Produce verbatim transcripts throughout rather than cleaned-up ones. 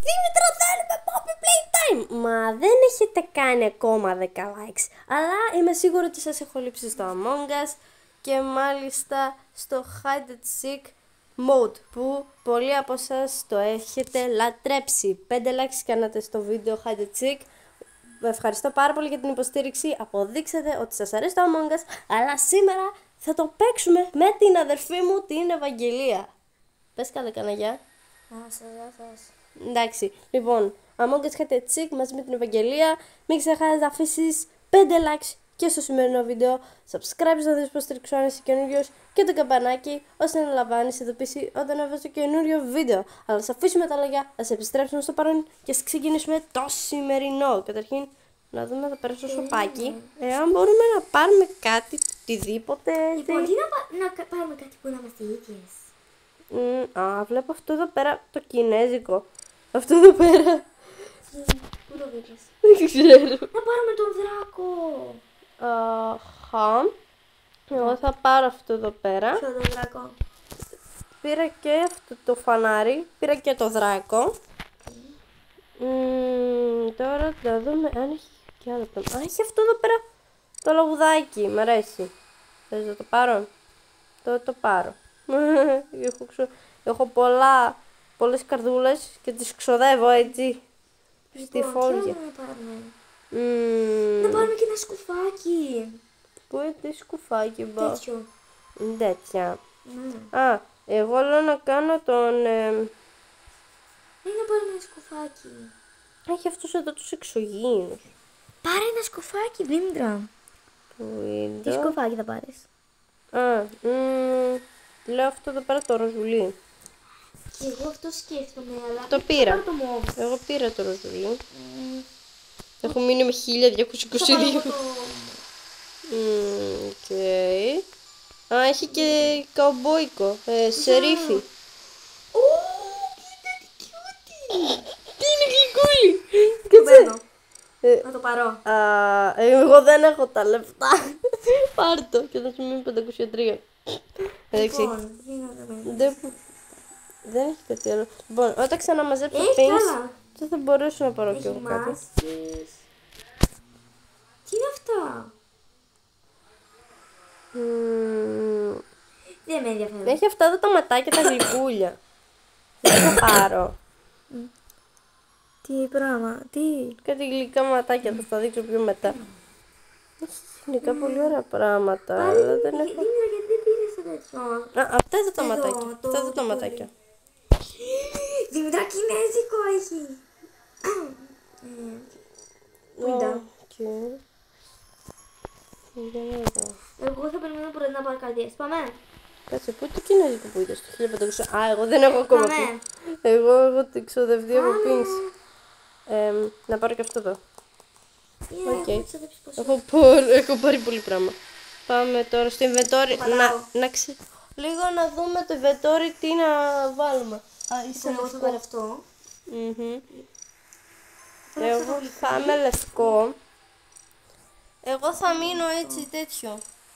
Δήμητρα, θέλουμε Poppy Playtime! Μα δεν έχετε κάνει ακόμα δέκα likes. Αλλά είμαι σίγουρη ότι σας έχω λείψει στο Among Us και μάλιστα στο Hide and Seek mode που πολλοί από εσάς το έχετε λατρέψει. πέντε likes κάνατε στο βίντεο Hide and Seek. Ευχαριστώ πάρα πολύ για την υποστήριξη. Αποδείξατε ότι σας αρέσει το Among Us. Αλλά σήμερα θα το παίξουμε με την αδερφή μου, την Ευαγγελία. Πες καλέ καναγιά. Γεια σας, γεια σας. Εντάξει, λοιπόν, Among Us Hide and Seek μαζί με την Ευαγγελία. Μην ξεχάσεις να αφήσεις πέντε likes και στο σημερινό βίντεο. Subscribe να δεις πως στηρίξω αν είσαι καινούριος και το καμπανάκι ώστε να λαμβάνεις ειδοποίηση όταν έβαζω καινούριο βίντεο. Αλλά ας αφήσουμε τα λόγια, ας επιστρέψουμε στο παρόν και ας ξεκινήσουμε το σημερινό. Καταρχήν, να δούμε εδώ πέρα στο σοπάκι. Εάν μπορούμε να πάρουμε κάτι, οτιδήποτε. Λοιπόν, τι να, πα- να πάρουμε κάτι που να είμαστε ίδιες. Mm, α, βλέπω αυτό εδώ πέρα το κινέζικο. Αυτό εδώ πέρα. Πού το βρήκες? Δεν ξέρω. Να πάρουμε τον δράκο. Αχα. Εγώ θα πάρω αυτό εδώ πέρα. Ποιο τον δράκο? Πήρα και αυτό το φανάρι. Πήρα και το δράκο. Mm, τώρα θα δούμε αν έχει και άλλο πράγμα. Α, έχει αυτό εδώ πέρα το λαγουδάκι. Μ' αρέσει. Θες να το πάρω? Το το πάρω. έχω, ξο... έχω πολλά, πολλές καρδούλες και τις ξοδεύω έτσι. Στη Λοιπόν, φόλια. τι άλλο να πάρουμε? Mm, Να πάρουμε και ένα σκουφάκι. πού είναι το σκουφάκι μπα. Τέτοιο. Τέτοια. Ναι. Α, εγώ λέω να κάνω τον... Ε, Ή να πάρουμε ένα σκουφάκι. έχει αυτούς εδώ τους εξωγήινους. Πάρε ένα σκουφάκι, Δήμητρα. Πού είναι Τι το... σκουφάκι θα πάρεις? Α, μ, λέω αυτό εδώ πέρα το ροζουλί. Και εγώ αυτό σκέφτομαι, αλλά... Το πήρα. Θα πάρω το μόβ. Εγώ πήρα το ροζουλί. Mm, Έχω μείνει με χίλια διακόσια θα είκοσι πάρω δύο. εγώ το... Μμ, οκ. Α, έχει και καουμπόικο. Ε, σερίφι. Ω, κοίτα τι cute. Τι είναι γλυκούλη. Το παίρνω. Ε, Να το πάρω. Α, εγώ δεν έχω τα λεφτά. Πάρ' το και θα σου μείνει πεντακόσια τρία. Εντάξει. Λοιπόν, τι να δούμε. Δεν, δεν έχει κάτι άλλο. Λοιπόν, όταν ξαναμαζέψω Έχει κι pins, άλλα. δεν θα μπορέσω να πάρω κι Έχει εγώ κάτι. μάσκες. Τι είναι αυτά? Μμμ, Δεν με ενδιαφέρει. έχει αυτά εδώ τα ματάκια τα γλυκούλια. Δεν θα πάρω. Τι πράγμα, τι. Κάτι γλυκά ματάκια, θα τα δείξω πιο μετά. Έχει γενικά πολύ ωραία πράγματα, αλλά δεν έχω... Δήμητρα, γιατί δεν πήρες το τέτοιο? Α, αυτά εδώ τα Εδώ, ματάκια. το- Αυτά εδώ τα το ματάκια. Δήμητρα, κινέζικο έχει. Ε, Πού ήταν? Οκ. Για να δω. Εγώ θα περιμένω που να πάρω κάτι. Ας πάμε. Κάτσε, πού είναι το κινέζικο που είδες, το χίλια πεντακόσια. Α, εγώ δεν έχω ακόμα Πάμε. πει. Εγώ έχω την ξοδευτεί από Πάμε. pins. Ε, να πάρω και αυτό εδώ. Είναι, Οκ. έχω ξοδέψει ποσό. Έχω, πολύ, έχω πάρει πολύ πράγμα. Πάμε τώρα στο inventory. πατάω. Να, να ξε... Λίγο να δούμε το inventory τι να βάλουμε. Α, είσαι Λοιπόν, εγώ θα πάρω αυτό. Μμμ. Θέλω Εγώ αυτό το θα είμαι λευκό. Εγώ θα μείνω έτσι τέτοιο.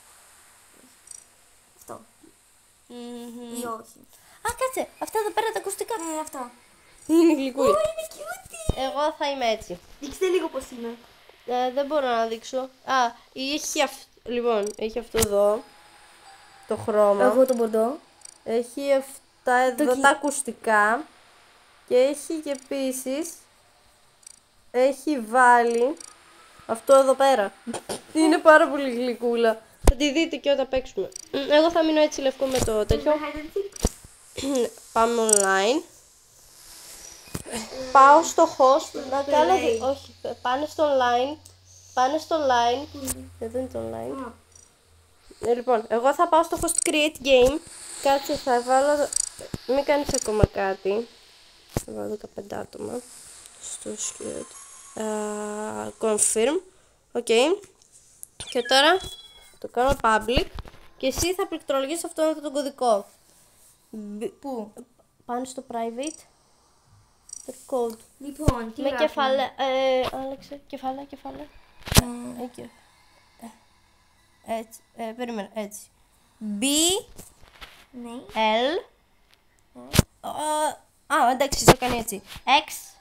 Αυτό. Μμμ. Ή όχι. Α, κάτσε. Αυτά εδώ πέρα τα ακουστικά. Ε, αυτό. Είναι γλυκούλη. Ω, είναι cute. Εγώ θα είμαι έτσι. Δείξτε λίγο πώς είναι. Ε, δεν μπορώ να δείξω. Α, έχει αυ... Λοιπόν, έχει αυτό εδώ. Το χρώμα. Εγώ το μπορντό. Έχει αυτά εδώ κι- τα ακουστικά. Και έχει και επίσης. Έχει βάλει αυτό εδώ πέρα. Είναι πάρα πολύ γλυκούλα. Θα τη δείτε και όταν παίξουμε. Μ, Εγώ θα μείνω έτσι λευκό με το τέτοιο. Πάμε online. Πάω στο host να κάνω... λέει. δι- Όχι, πάνε στο online. Πάνε στο online. Εδώ είναι το online. Α, Ε, λοιπόν, εγώ θα πάω στο host create game. Κάτσε, θα βάλω... Μην κάνεις ακόμα κάτι. Θα βάλω δεκαπέντε άτομα. Στο skate. Uh, confirm. Οκ. Και τώρα το κάνω public. Και εσύ θα πληκτρολογήσεις αυτόν εδώ τον κωδικό. πού? Πάνω στο private. Το code. Λοιπόν, τι Με γράφουμε? κεφάλαια. Ε, άλλαξε. Κεφάλαια, κεφάλαια. Ε, Εκεί. Ε, έτσι. Ε, περίμενε. Έτσι. B, Ναι. L. Ε, α, εντάξει, το κάνει έτσι. X,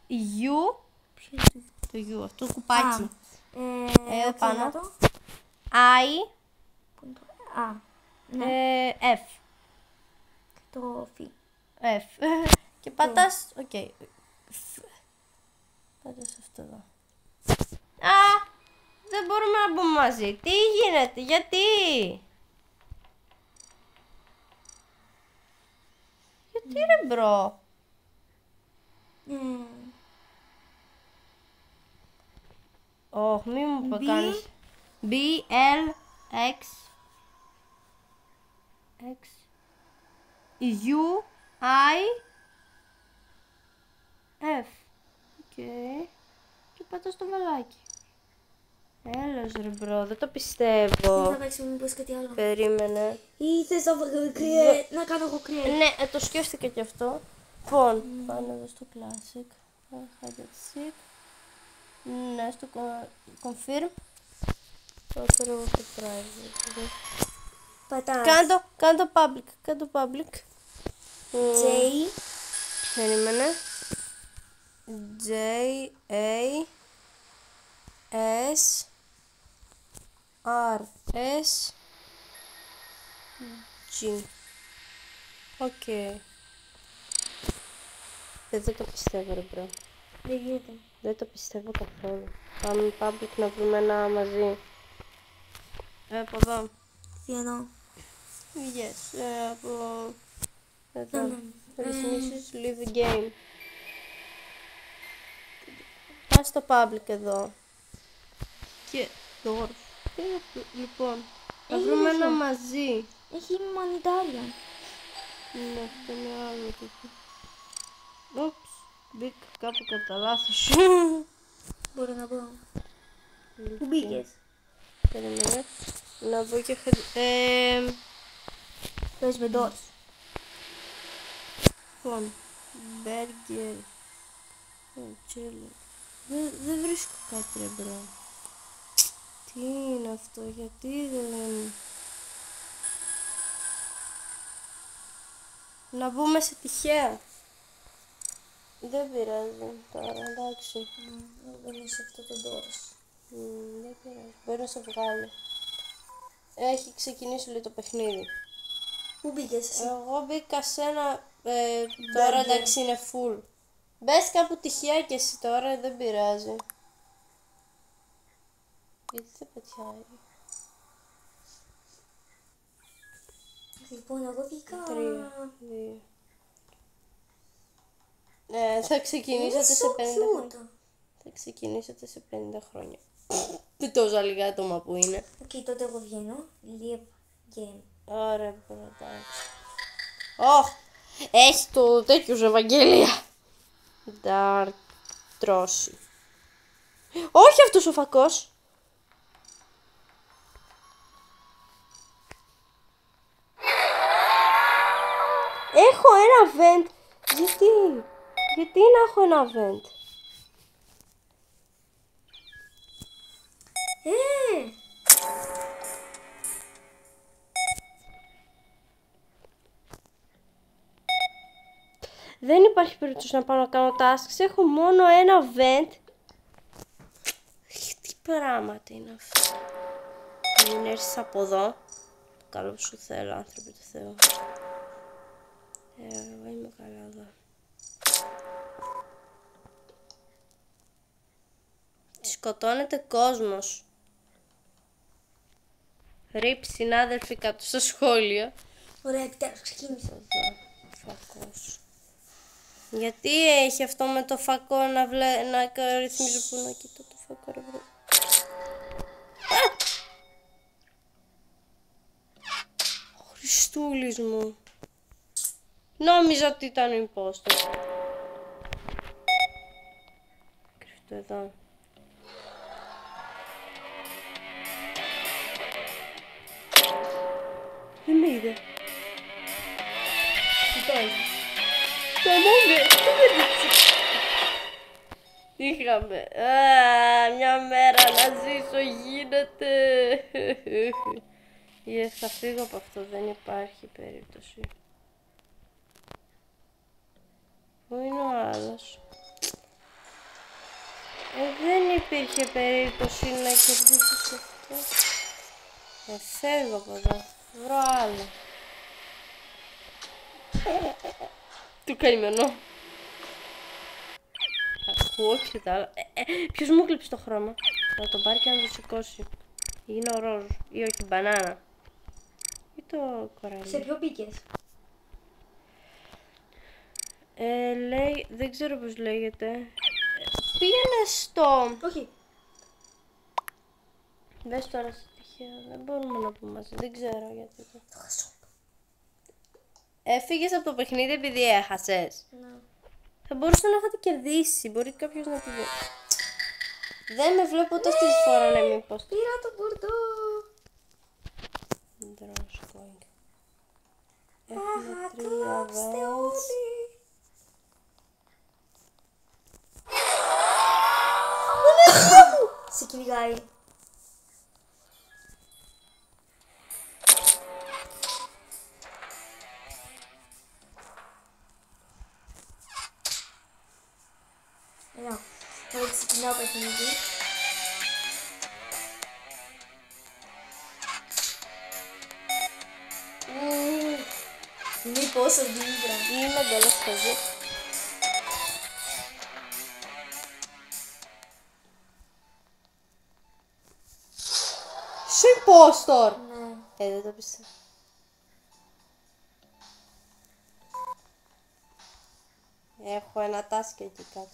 U. Ποιο είναι το... Το U, αυτό το κουπάκι. Ε, Ε, εδώ πάνω. κάτω. I. Πού είναι το... Α, ναι. Ε, F. Το φι. F. Και πατάς, οκ. Okay. Πατάς αυτό εδώ. Α, δεν μπορούμε να μπούμε μαζί. Τι γίνεται, γιατί. Γιατί ρε μπρο. Ε, Όχι, μη μου B. κάνεις. B, L, X. X. U, I, F. Οκ. Και πατάς το βαλάκι. Έλας ρε μπρο, δεν το Τι πιστεύω. θα παίξουμε, μήπως κάτι άλλο. Περίμενε. Ή θες να, create, να κάνω εγώ create. Ναι, ε, το σκέφτηκα και αυτό. Λοιπόν, πάμε εδώ στο Classic. Hide and seek. Ναι, στο co- Confirm. Το φέρω εγώ στο Private. Πατάς. Κάνε το, κάνε το Public, κάνε το Public. J. Περίμενε. J, A, S, R, S, G. Οκ. Δεν το πιστεύω ρε μπρο. Δεν γίνεται. Δεν το πιστεύω καθόλου. Πάμε public να βρούμε ένα μαζί. Ε, από εδώ. Τι εννοώ. Yes. Ε, από εδώ. Ναι, ναι. Ρυθμίσεις, leave game. Πας στο public εδώ. Και τώρα. Λοιπόν, θα Έχει βρούμε ένα δίκιο. μαζί. Έχει μανιτάρια. Ναι, αυτό είναι άλλο τέτοιο. Ούψ, μπήκα κάπου κατά λάθος. Μπορώ να πω. Πού Λοιπόν, μπήκες. περίμενε. Να μπω και χα- ε, Πες με ντός. Λοιπόν, μπέργκερ. Δεν δεν βρίσκω κάτι ρε μπρο. Τι είναι αυτό, γιατί δεν... Να μπούμε σε τυχαία. Δεν πειράζει τώρα, εντάξει. Δεν είσαι αυτό το ντός. Μμ, δεν πειράζει, μπορεί να σε βγάλει. Έχει ξεκινήσει λίγο το παιχνίδι. Πού μπήκες εσύ. Εγώ μπήκα σε ένα. Ε, τώρα Burger. εντάξει είναι full. Μπες κάπου τυχαία και εσύ τώρα, δεν πειράζει. Γιατί δεν πετιάει. Λοιπόν, εγώ βγήκα... Τρία, δύο. Ε, θα Είναι ξεκινήσετε σε so πενήντα χρόνια. cute. Θα ξεκινήσετε σε πενήντα χρόνια. Τι τόσα λίγα άτομα που είναι. Οκ, τότε εγώ βγαίνω. Live game. Ωραία, λοιπόν, εντάξει. Ωχ, έχει το τέτοιο σου Ευαγγέλια. Dark τρώσει. Όχι αυτός ο φακός. Έχω ένα vent. Γιατί, γιατί να έχω ένα vent. Ε! Δεν υπάρχει περίπτωση να πάω να κάνω tasks. Έχω μόνο ένα vent. Τι πράγματα είναι αυτά. Μην έρθεις από εδώ. Καλό που σου θέλω, άνθρωποι του Θεού. Ε, εγώ είμαι καλά εδώ. Σκοτώνεται κόσμος. Ριπ συνάδελφοι κάτω στο σχόλιο. Ωραία, επιτέλους ξεκίνησα. Εδώ, φακός. Γιατί έχει αυτό με το φακό να, βλέ... να ρυθμίζω που να κοιτώ το φακό ρε βρε. Ο Χριστούλης μου. Νόμιζα ότι ήταν ο υπόστος. Κρυφτώ εδώ. Δεν με είδε. Κοιτάζεις. Το μόγκε, τι δεν δείξει. Είχαμε. Α, μια μέρα να ζήσω γίνεται. Yeah, θα φύγω από αυτό, δεν υπάρχει περίπτωση. Πού είναι ο άλλος. υπήρχε περίπτωση να κερδίσεις αυτό. Ε, φεύγω από εδώ. Βρω άλλο. Του καημένο. Ακούω και τα άλλα. Ε, ε, ποιος μου κλείψε το χρώμα. Θα το πάρει και να το σηκώσει. Είναι ο ροζ. Ή όχι, μπανάνα. Ή το κοράλι. Σε ποιο μπήκες? Ε, λέει, δεν ξέρω πώς λέγεται. Ε, πήγαινε στο... Όχι. Δες τώρα σε τυχαίο, δεν μπορούμε να πούμε μαζί, δεν ξέρω γιατί. Το χασό. Έφυγες από το παιχνίδι επειδή έχασες. Ναι. Θα μπορούσε να είχατε κερδίσει, μπορεί κάποιος να πει. Δεν με βλέπω ούτε αυτή τη φορά να μην πω. Πήρα το μπουρντό. Ντρόσκοινγκ. Έχουμε τρία βέλτς. Σε κυνηγάει. Έλα, τώρα ξεκινάω παιχνίδι. Είναι πόσο γλύβρα. Είμαι εντελώς χαζή. Σου impostor! Ναι. Ε, δεν το πιστεύω. Έχω ένα τάσκι εκεί κάτω.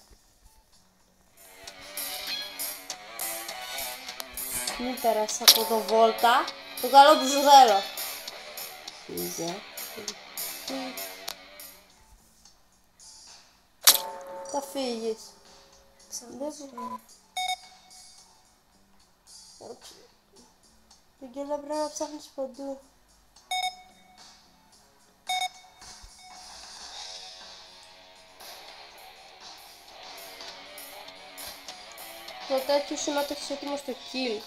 Μην πέρασα από το βόλτα. Το καλό που σου θέλω. Φύγε. Θα φύγεις. Δεν Ξανά. την κέλα πρέπει να ψάχνεις παντού. Το τέτοιο σου να το έχεις έτοιμο στο kill.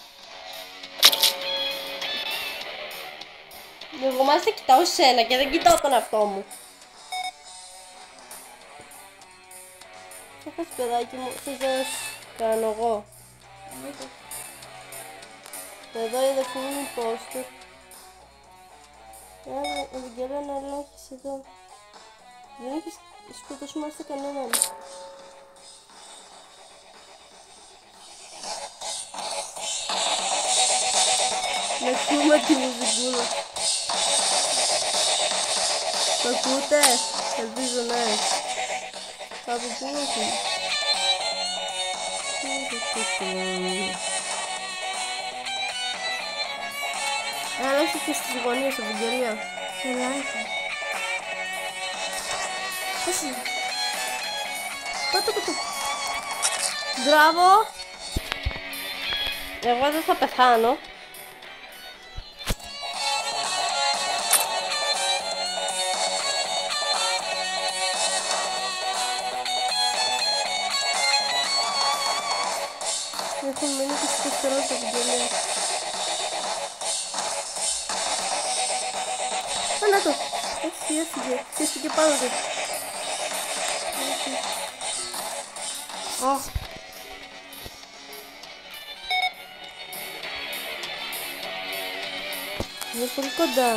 Εγώ μάλιστα κοιτάω σένα και δεν κοιτάω τον εαυτό μου. Τι έχεις παιδάκι μου, θες να σου κάνω εγώ. Εδώ η αδερφή μου είναι impostor. Άρα, Ευαγγέλα, να ελέγχεις εδώ. Δεν έχεις σκοτώσει μάλιστα κανέναν. Να ακούμε τη μουσικούλα. Το ακούτε? Ελπίζω ναι. Από πού όχι. Αλλά έχει και στις γωνίες, Ευαγγελία. Ελάχιστα. Εσύ. Πάτω το. Μπράβο. Εγώ δεν θα πεθάνω. Έχουν μείνει και στις δευτερόλεπτα, Ευαγγελία. Α, να το. Όχι, έφυγε. Έφυγε πάνω του. Αχ. Είναι πολύ κοντά.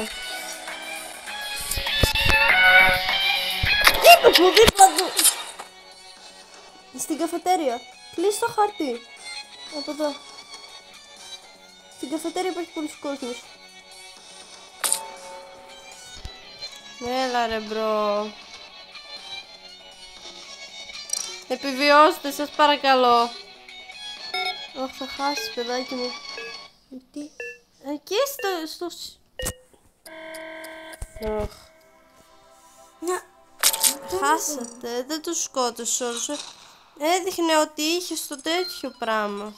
Δίπλα του, δίπλα του. Στην καφετέρια. Κλείς το χαρτί. Από εδώ. Στην καφετέρια υπάρχει πολλούς κόσμος. Έλα ρε μπρο. Επιβιώστε, σας παρακαλώ. Ωχ, θα χάσεις παιδάκι μου. Τι. Εκεί στο... στο... Ωχ. Να. Χάσατε, δεν τους σκότωσε όλους. Έδειχνε ότι είχε στο τέτοιο πράγμα.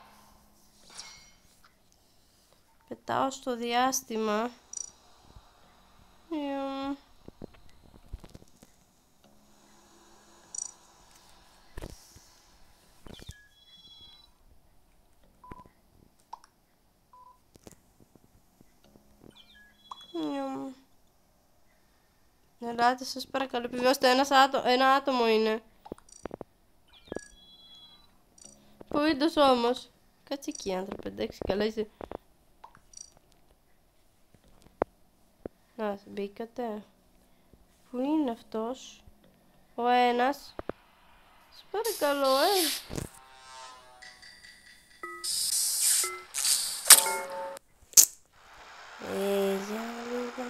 Πετάω στο διάστημα. Yeah. Yeah. Ελάτε σας παρακαλώ, επιβιώστε, ένας άτο... ένα άτομο είναι. Windows όμως. Κάτσε εκεί άνθρωπε, εντάξει, καλά είσαι. Να, μπήκατε. Πού είναι αυτός? Ο ένας. Σας παρακαλώ, ε. Ε, για λίγα.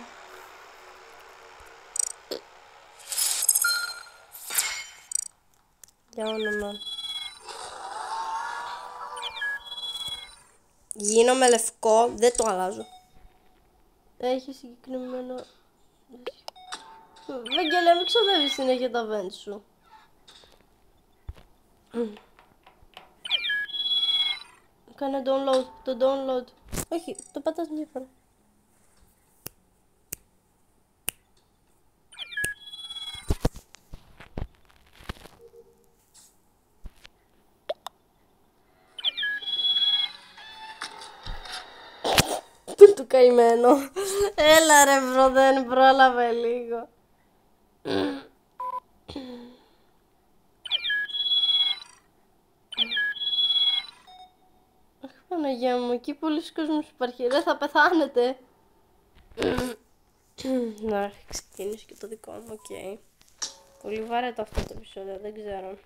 Για όνομα. Γίνομαι λευκό, δεν το αλλάζω. Έχει συγκεκριμένο... Βαγγέλια, μην ξοδεύεις συνέχεια τα vent σου. Κάνε download, το download. Όχι, το πατάς μια φορά. Πού του καημένο. Έλα ρε μπρο, δεν πρόλαβε λίγο. Αχ, Παναγία μου, εκεί πολλοί κόσμος υπάρχει. Ρε, θα πεθάνετε. Να, ξεκινήσω και το δικό μου, οκ. Okay. Πολύ βαρετό αυτό το επεισόδιο, δεν ξέρω.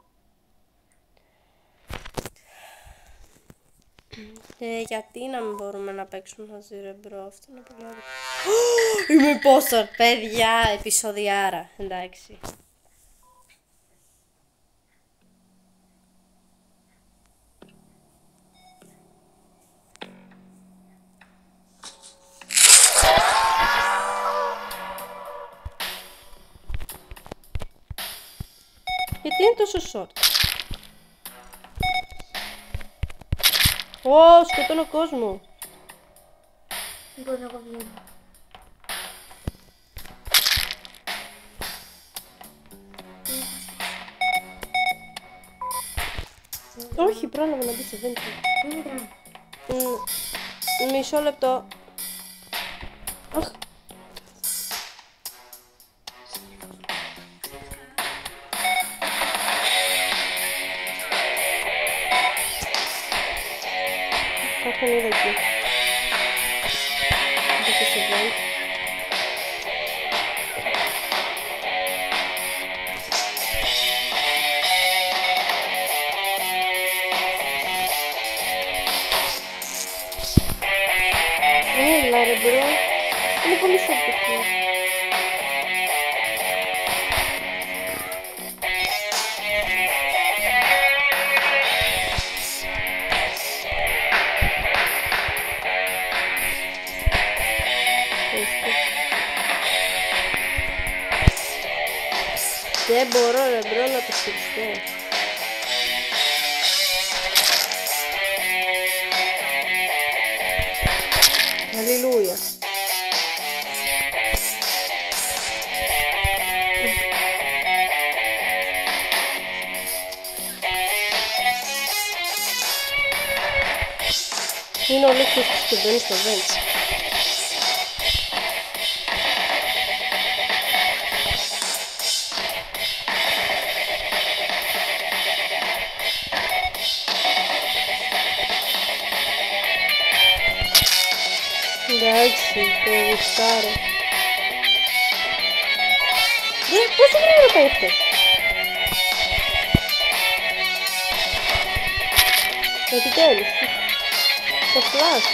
Ε, γιατί να μην μπορούμε να παίξουμε μαζί ρε μπρο, αυτό είναι πολύ ωραίο. Είμαι πόσορ, παιδιά, επεισοδιάρα, εντάξει. Γιατί είναι τόσο short? Ω, σκοτώνω κόσμο. Δεν μπορώ να εγώ βγαίνω. Όχι, πρόλαβα να μπει σε vent. Δεν μετράει. Μ, Μισό λεπτό. Αχ. Κάποιον είδα εκεί. Μπήκε σε vent. Έλα ρε μπρο. Είναι πολύ σωστό. Δεν μπορώ ρε μπρο να το χειριστώ. Αλληλούια. Είναι ο Λύκος και μπαίνει στο vent. Εντάξει, το γουστάρω. Ρε, πόσο γρήγορα πάει αυτό? Επιτέλους. Το flash.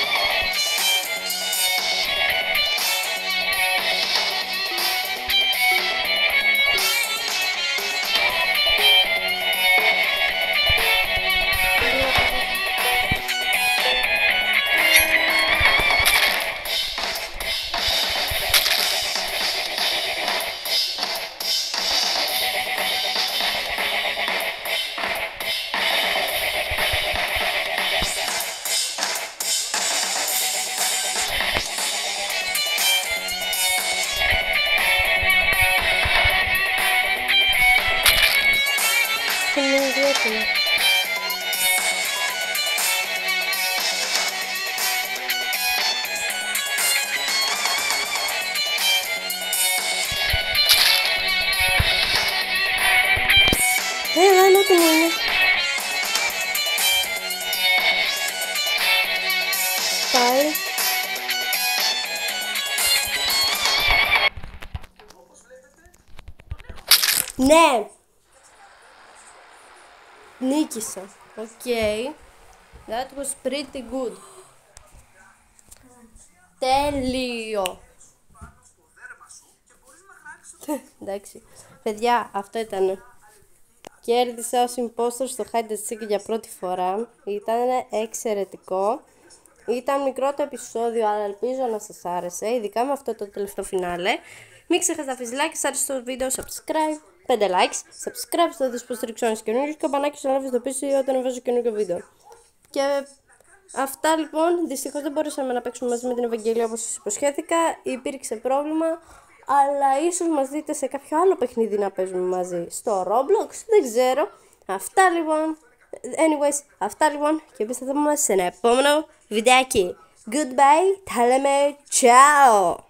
Είναι ιδιαίτερο. Έλα, έλα, τι μου είναι. Ναι! Νίκησα. Οκ. Okay. That was pretty good. Τέλειο. Εντάξει. Παιδιά, αυτό ήταν. Κέρδισα ως imposter στο Hide and Seek για πρώτη φορά. Ήταν εξαιρετικό. Ήταν μικρό το επεισόδιο, αλλά ελπίζω να σας άρεσε. Ειδικά με αυτό το τελευταίο φινάλε. Μην ξεχάσετε να αφήσεις like, σας άρεσε το βίντεο, subscribe, πέντε likes, subscribe στο δες υποστηριξώνεις καινούργιος και καμπανάκι στο να ειδοποιήσει όταν βάζω καινούργιο βίντεο. Και αυτά λοιπόν, δυστυχώς δεν μπορούσαμε να παίξουμε μαζί με την Ευαγγελία όπως σας υποσχέθηκα, υπήρξε πρόβλημα, αλλά ίσως μας δείτε σε κάποιο άλλο παιχνίδι να παίζουμε μαζί, στο Roblox, δεν ξέρω. Αυτά λοιπόν, anyways, αυτά λοιπόν και εμείς θα δούμε σε ένα επόμενο βιντεάκι. Goodbye, τα λέμε, ciao!